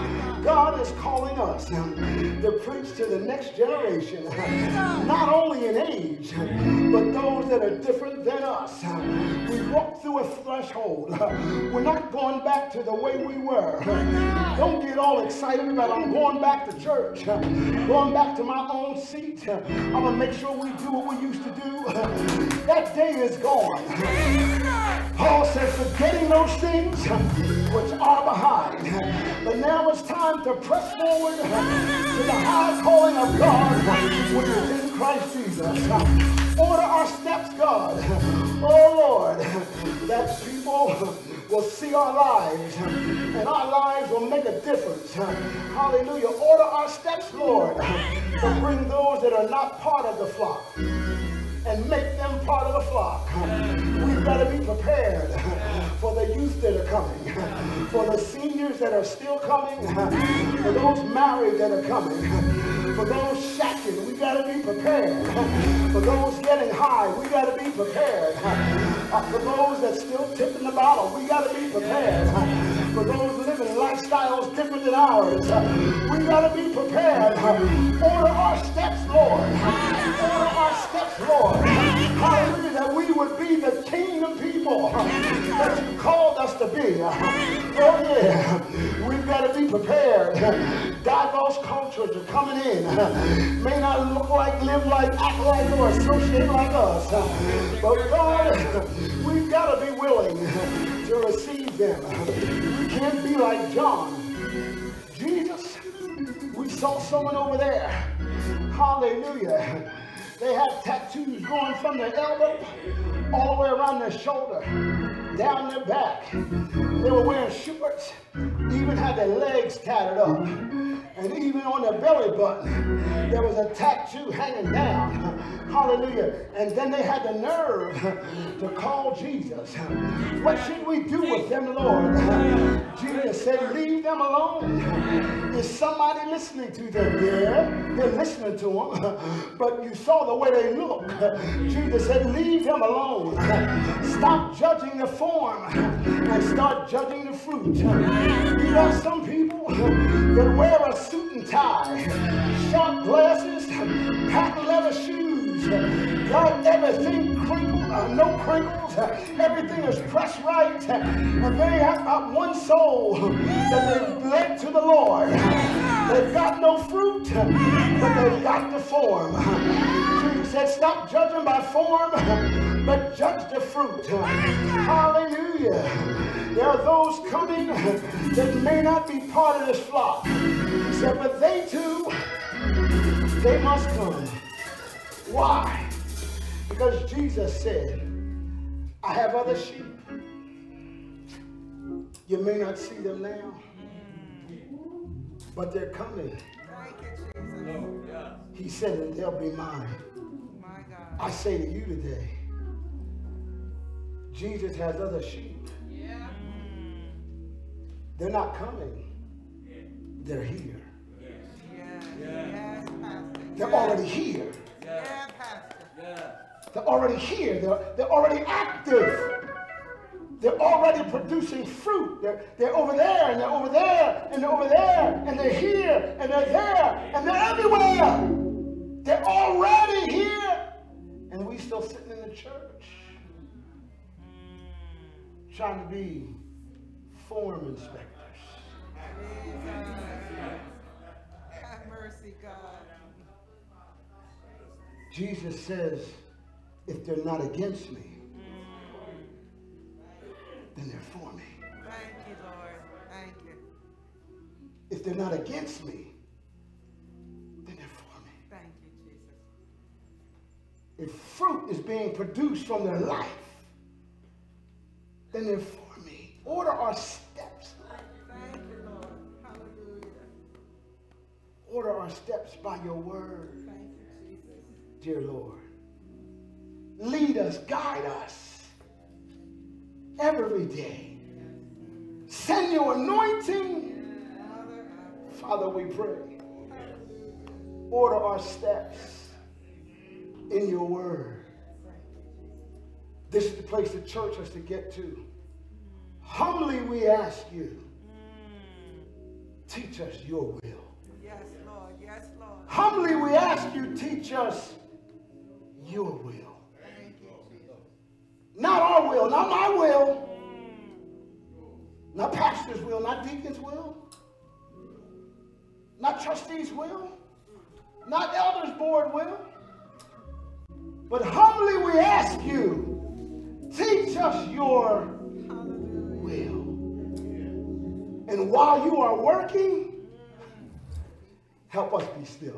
God is calling us to preach to the next generation, not only in age, but those that are different than us. We walk through a threshold. We're not going back to the way we were. Don't get all excited about I'm going back to church, going back to my own seat. I'm going to make sure we do what we used to do. That day is gone. Paul said, forgetting those things which are behind. But now it's time to press forward to the high calling of God, which is in Christ Jesus. Order our steps, God. Oh, Lord, that people will see our lives, and our lives will make a difference. Hallelujah. Order our steps, Lord, to bring those that are not part of the flock and make them part of the flock. We've got to be prepared for the youth that are coming, for the seniors that are still coming, for those married that are coming, for those shacking. We got to be prepared. For those getting high, we got to be prepared. Uh, for those that still tipping the bottle, we got to be prepared. For those living lifestyles different than ours, uh, we got to be prepared. Order our steps, Lord. Order our steps, Lord. Hallelujah, that we would be the kingdom people that you called us to be. Oh yeah, we've got to be prepared. Diverse cultures are coming in. May not look like, live like, act like, or associate like us. But God, we've got to be willing to receive them. We can't be like John. Jesus, we saw someone over there. Hallelujah. They had tattoos going from their elbow all the way around their shoulder, down their back. They were wearing shorts, even had their legs tatted up. And And even on their belly button, there was a tattoo hanging down. Hallelujah. And then they had the nerve to call Jesus. What should we do with them, Lord? Jesus said, leave them alone. Is somebody listening to them? Yeah, they're listening to them. But you saw the way they look. Jesus said, leave them alone. Stop judging the form and start judging the fruit. You got some people that wear a suit and tie, sharp glasses, patent leather shoes, got everything crinkled, uh, no crinkles, everything is pressed right, and they have got one soul that they've led to the Lord. They've got no fruit, but they've got the form. Jesus said, stop judging by form, but judge the fruit. Hallelujah. There are those coming that may not be part of this flock. He said, but they too, they must come. Why? Because Jesus said, I have other sheep. You may not see them now, but they're coming. He said, and they'll be mine. I say to you today, Jesus has other sheep. They're not coming. They're here. Yes, yes, Pastor. They're already here. Yeah, Pastor. They're already here. They're, they're already active. They're already producing fruit. They're, they're over there, and they're over there, and they're over there, and they're here, and they're there, and they're everywhere. They're already here. And we still sitting in the church trying to be form inspectors. Have mercy, God. Jesus says, if they're not against me, then they're for me. Thank you, Lord. Thank you. If they're not against me, then they're for me. Thank you, Jesus. If fruit is being produced from their life, then they're for me. Order our steps. Thank you, Lord. Hallelujah. Order our steps by your word. Thank you, Jesus. Dear Lord, lead us, guide us every day. Send your anointing. Father, we pray. Order our steps in your word. This is the place the church has to get to. Humbly we ask you, teach us your will. Yes, Lord. Yes, Lord. Humbly we ask you, teach us your will. Thank you, Jesus. Not our will, not my will. Not pastor's will, not deacon's will. Not trustees' will. Not elders' board will. But humbly we ask you, teach us your will. And while you are working, help us be still.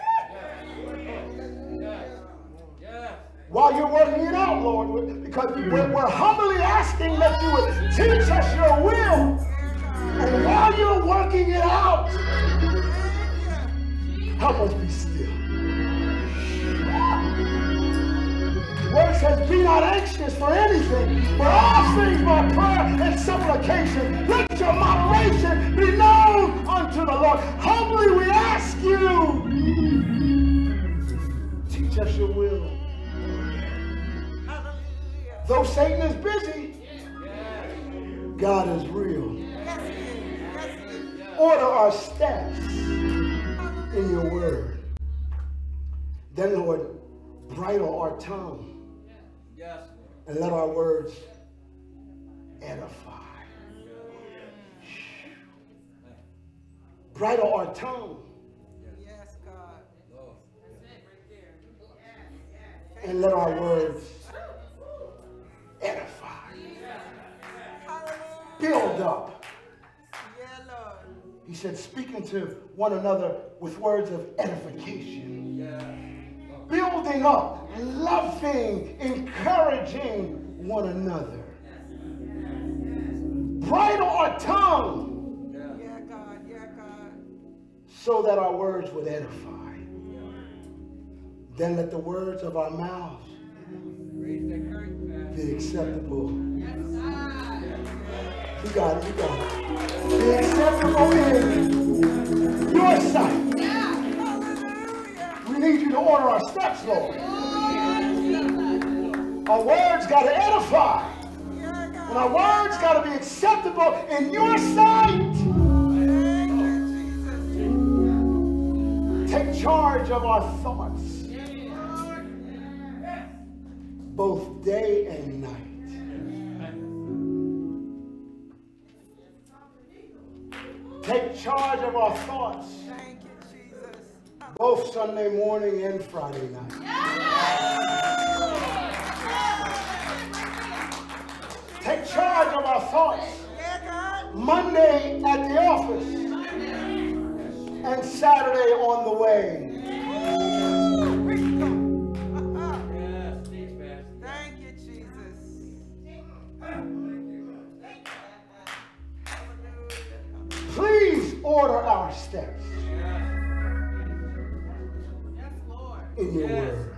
While you're working it out, Lord, because we're, we're humbly asking that you would teach us your will. And while you're working it out, help us be still. The word says, be not anxious for anything, but all things by prayer and supplication. Let your moderation be known unto the Lord. Humbly we ask you, teach us your will. Though Satan is busy, God is real. Order our steps in your word. Then, Lord, bridle our tongue and let our words edify. Bridle our tongue. Yes, God. And let our words edify. Build up. Yeah, Lord. He said, speaking to one another with words of edification. Building up, loving, encouraging one another. Bridle our tongue. Yeah, God. Yeah, God. so that our words would edify. Then let the words of our mouths be acceptable. You got it, you got it. Be acceptable in your sight. We need you to order our steps, Lord. Our words got to edify. And our words got to be acceptable in your sight. Take charge of our thoughts, both day and night. Take charge of our thoughts, both Sunday morning and Friday night. Take charge of our thoughts, Monday at the office and Saturday on the way. Thank you, Jesus. Please order our steps in your word.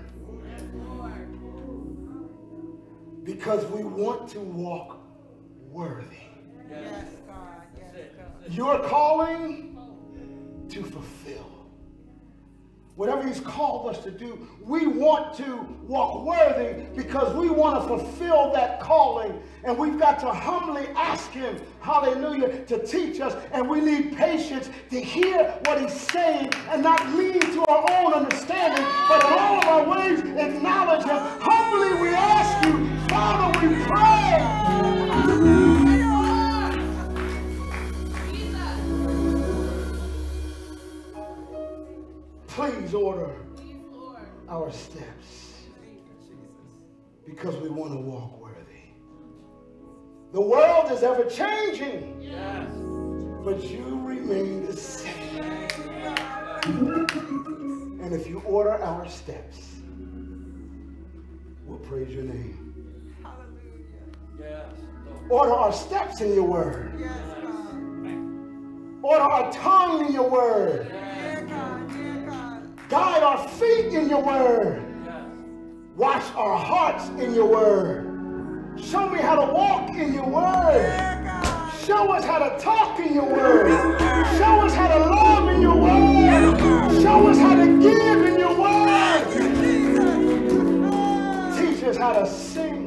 Because we want to walk worthy. Yes, God. Yes, God. Your calling to fulfill. Whatever he's called us to do, we want to walk worthy because we want to fulfill that calling. And we've got to humbly ask him, hallelujah, to teach us. And we need patience to hear what he's saying and not lean to our own understanding, but in all of our ways acknowledge him. Humbly we ask you, Father, we pray. Please order our steps because we want to walk worthy. The world is ever changing, Yes. but you remain the same. And if you order our steps, we'll praise your name. Yes. Order our steps in your word. Yes, God. Order our tongue in your word. Dear God, dear God. Guide our feet in your word. Yes. Wash our hearts in your word. Show me how to walk in your word. Dear God. Show us how to talk in your word. Show us how to love in your word. Show us how to give in your word. Teach us how to sing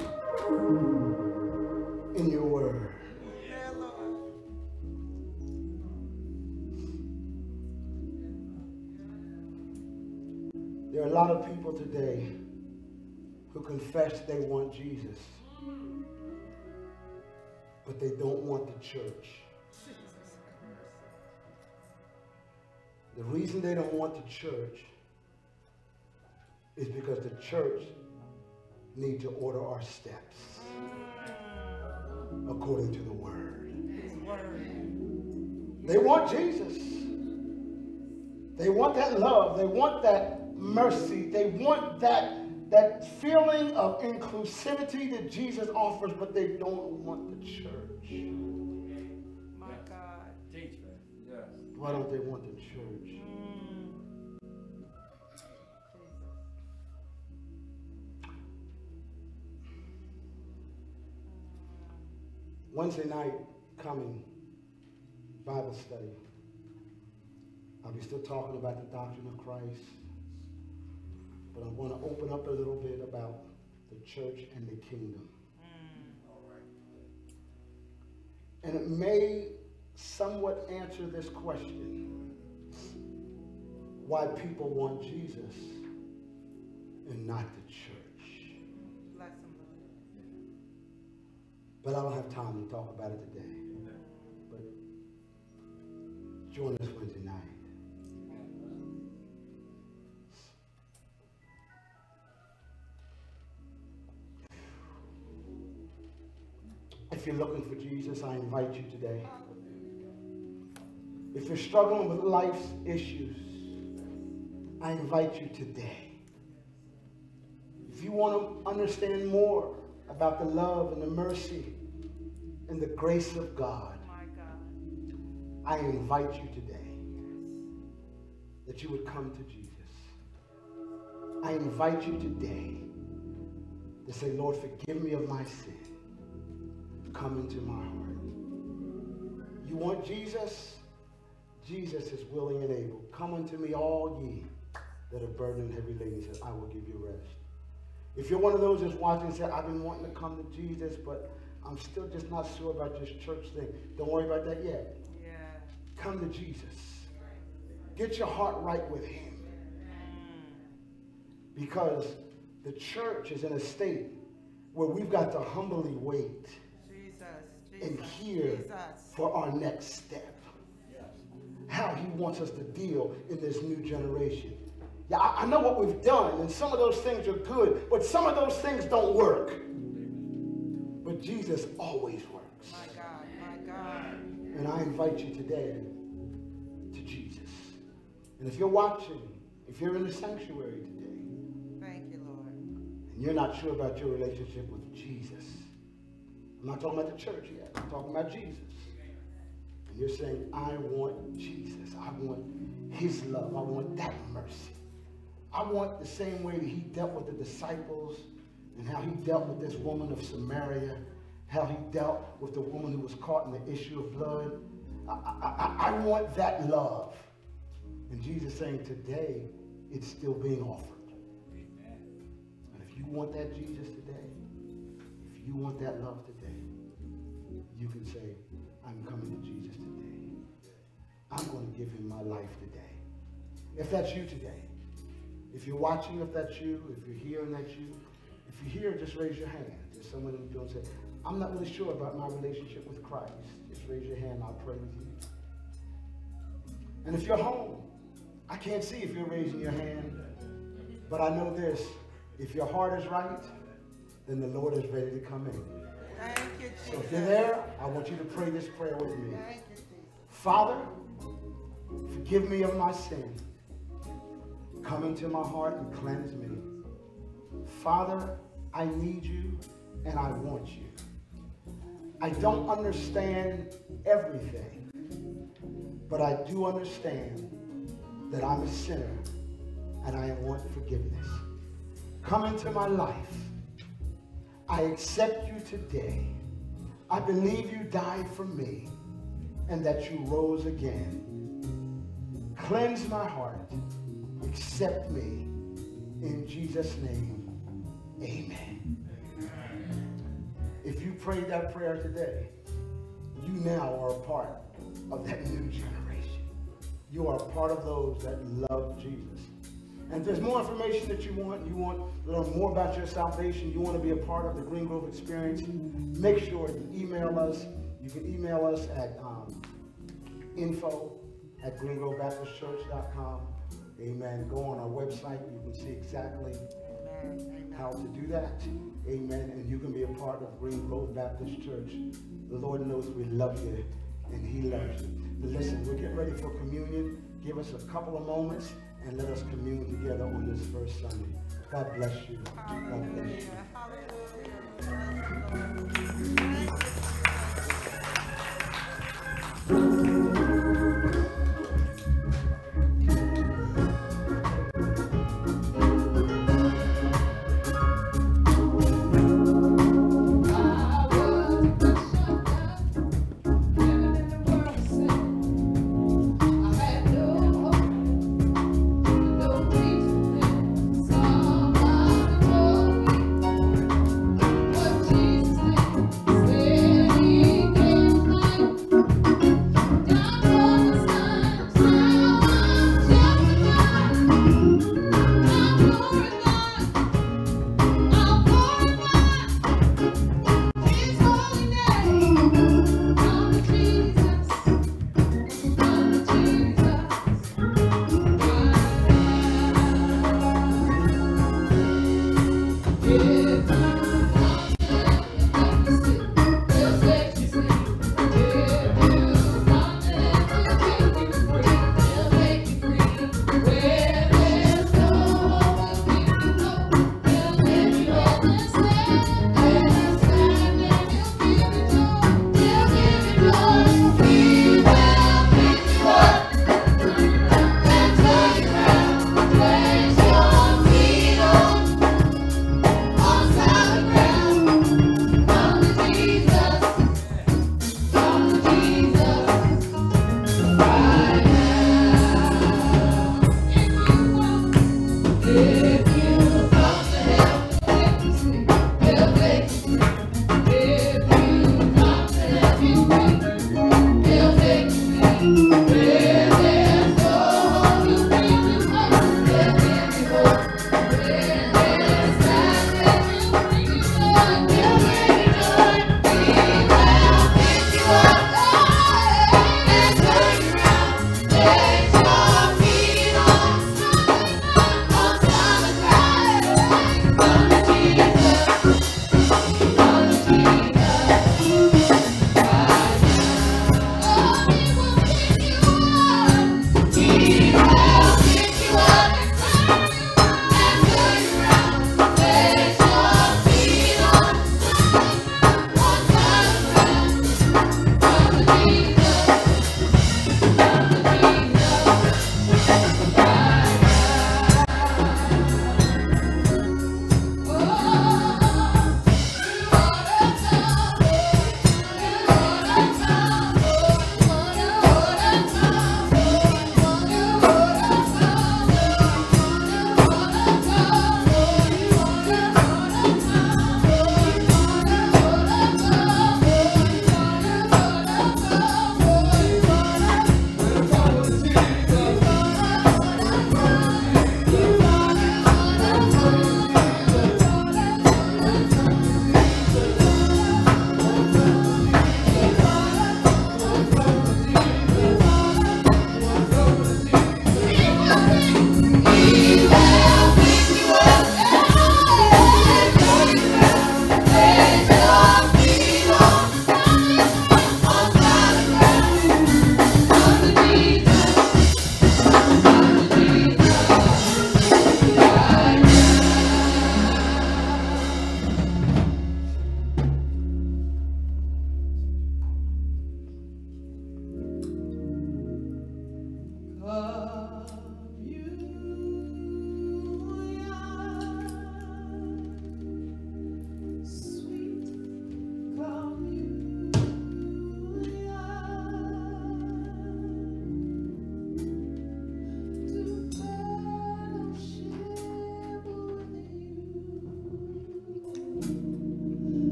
in your word. Dear Lord. There are a lot of people today who confess they want Jesus, but they don't want the church. The reason they don't want the church is because the church needs to order our steps according to the word. They want Jesus. They want that love. They want that mercy. They want that, that feeling of inclusivity that Jesus offers, but they don't want the church. My God. Teach me. Yes. Why don't they want the church? Wednesday night coming, Bible study. I'll be still talking about the doctrine of Christ, but I want to open up a little bit about the church and the kingdom. And it may somewhat answer this question: why people want Jesus and not the church. Bless him, Lord. But I don't have time to talk about it today. But join us Wednesday night. If you're looking for Jesus, I invite you today. If you're struggling with life's issues, I invite you today. If you want to understand more about the love and the mercy and the grace of God, My God. I invite you today. that you would come to Jesus. I invite you today to say, Lord, forgive me of my sin. Come into my heart. You want Jesus? Jesus is willing and able. Come unto me, all ye that are burdened and heavy laden. He says, I will give you rest. If you're one of those that's watching and say, I've been wanting to come to Jesus, but I'm still just not sure about this church thing. Don't worry about that yet. Yeah. Come to Jesus. Get your heart right with him. Because the church is in a state where we've got to humbly wait Jesus, and Jesus, hear Jesus. for our next step. How he wants us to deal in this new generation. Yeah, I, I know what we've done, and some of those things are good, but some of those things don't work. But Jesus always works. My God, my God. And I invite you today to Jesus. And if you're watching, if you're in the sanctuary today, Thank you, Lord. and you're not sure about your relationship with Jesus, I'm not talking about the church yet, I'm talking about Jesus. And you're saying, I want Jesus. I want his love. I want that mercy. I want the same way that he dealt with the disciples and how he dealt with this woman of Samaria, how he dealt with the woman who was caught in the issue of blood. I, I, I want that love. And Jesus saying, today, it's still being offered. Amen. And if you want that Jesus today, if you want that love today, you can say, I'm coming to Jesus today. I'm going to give him my life today. If that's you today, if you're watching, if that's you, if you're here and that's you, if you're here, just raise your hand. There's someone who's going to say, I'm not really sure about my relationship with Christ. Just raise your hand, I'll pray with you. And if you're home, I can't see if you're raising your hand, but I know this. If your heart is right, then the Lord is ready to come in. Thank you, Jesus. So if you're there, I want you to pray this prayer with me. Thank you, Jesus. Father, forgive me of my sin. Come into my heart and cleanse me. Father, I need you and I want you. I don't understand everything, but I do understand that I'm a sinner and I want forgiveness. Come into my life. I accept you today. I believe you died for me and that you rose again. Cleanse my heart. Accept me. In Jesus' name, amen. If you prayed that prayer today, you now are a part of that new generation. You are a part of those that love Jesus. And if there's more information that you want, you want to learn more about your salvation, you want to be a part of the Green Grove experience, make sure you email us. You can email us at um, info at green grove baptist church dot com. Amen. Go on our website. You can see exactly Amen. how to do that. Amen. And you can be a part of Green Grove Baptist Church. The Lord knows we love you and he loves you. But listen, we're getting ready for communion. Give us a couple of moments and let us commune together on this first Sunday. God bless you. God bless you. Hallelujah. Hallelujah. What Jesus name?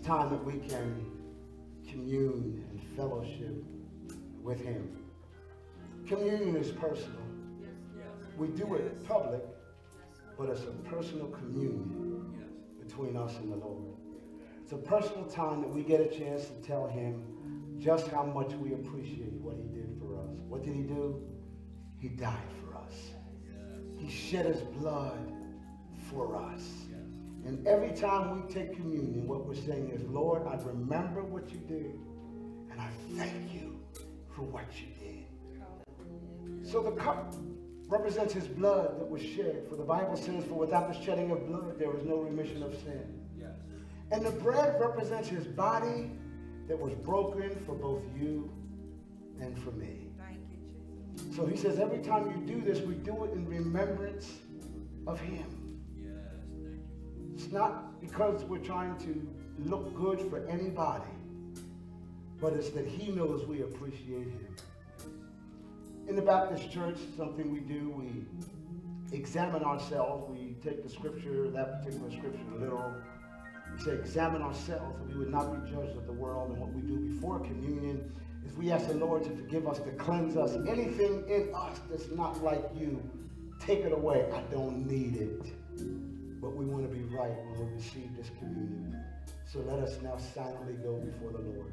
time that we can commune and fellowship with him. Communion is personal. We do it public, but it's a personal communion between us and the Lord. It's a personal time that we get a chance to tell him just how much we appreciate what he did for us. What did he do? He died for us. He shed his blood for us. And every time we take communion, what we're saying is, Lord, I remember what you did, and I thank you for what you did. So the cup represents his blood that was shed. For the Bible says, for without the shedding of blood, there is no remission of sin. And the bread represents his body that was broken for both you and for me. Thank you, Jesus. So he says, every time you do this, we do it in remembrance of him. It's not because we're trying to look good for anybody, but it's that he knows we appreciate him. In the Baptist church, something we do, we examine ourselves. We take the scripture, that particular scripture, literal. We say, examine ourselves, that we would not be judged of the world. And what we do before communion is we ask the Lord to forgive us, to cleanse us. Anything in us that's not like you, take it away. I don't need it. But we want to be right when we receive this communion. So let us now silently go before the Lord.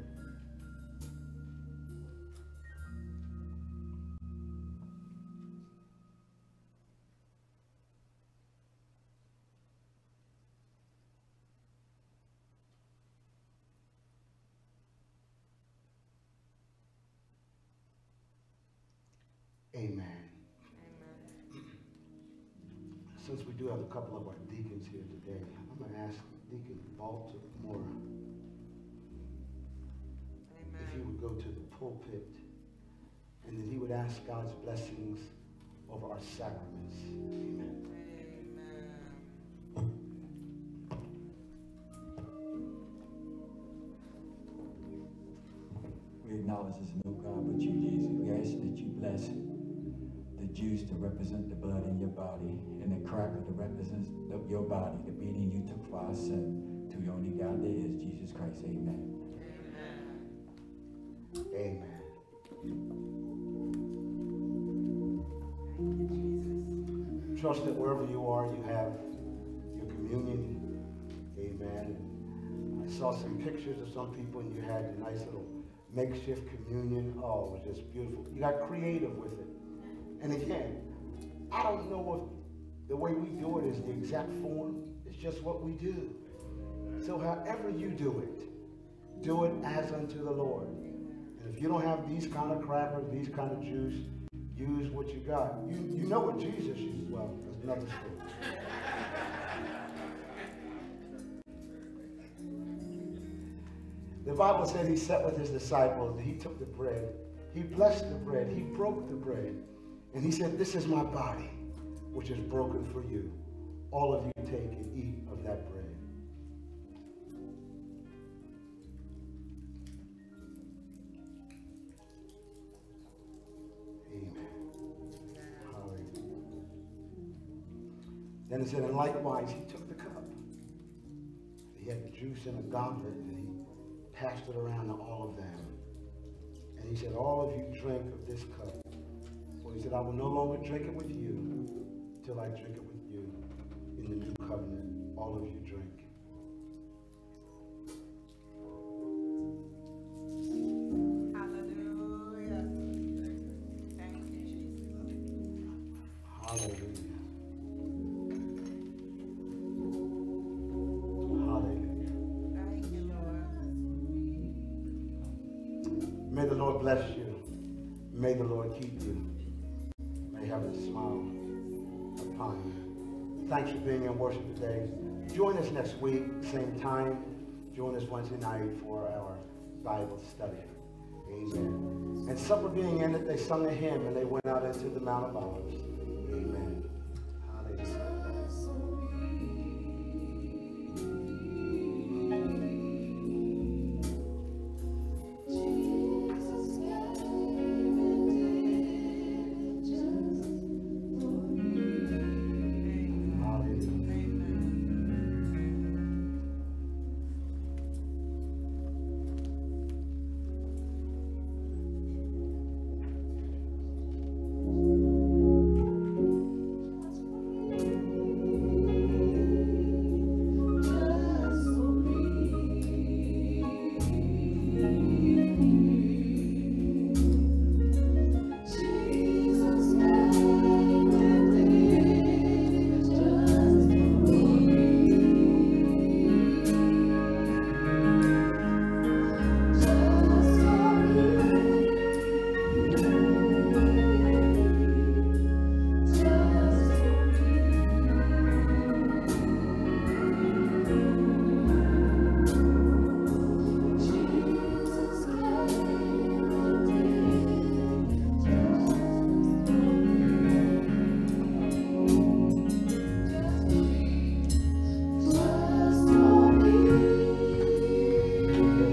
Amen. Amen. Since we do have a couple of our deacons here today, I'm going to ask Deacon Baltimore if he Amen. would go to the pulpit and that he would ask God's blessings over our sacraments. Amen. Amen. We acknowledge there's no God but you, Jesus. We ask that you bless the juice to represent the blood in your body and the cracker to represent the, your body, the beating you took for our sin. To your only God there is Jesus Christ. Amen. Amen. Amen. Thank you, Jesus. Trust that wherever you are, you have your communion. Amen. And I saw some pictures of some people, and you had a nice little makeshift communion. Oh, it was just beautiful. You got creative with it. And again, I don't know if the way we do it is the exact form. It's just what we do. So however you do it, do it as unto the Lord. And if you don't have these kind of crackers, these kind of juice, use what you got. You, you know what Jesus used. Well, that's another story. The Bible said he sat with his disciples. He took the bread. He blessed the bread. He broke the bread. And he said, this is my body, which is broken for you. All of you take and eat of that bread. Amen. Hallelujah. Then it said, and likewise, he took the cup. He had the juice in a goblet, and he passed it around to all of them. And he said, all of you drink of this cup. For he said, I will no longer drink it with you till I drink it with you in the new covenant. All of you drink. Hallelujah. Thank you, Jesus. Hallelujah. Hallelujah. Thank you, Lord. May the Lord bless you. May the Lord keep you. May heaven smile upon you. Thanks for being in worship today. Join us next week, same time. Join us Wednesday night for our Bible study. Amen. And supper being ended, they sung a hymn and they went out into the Mount of Olives. Amen. Hallelujah. Hallelujah.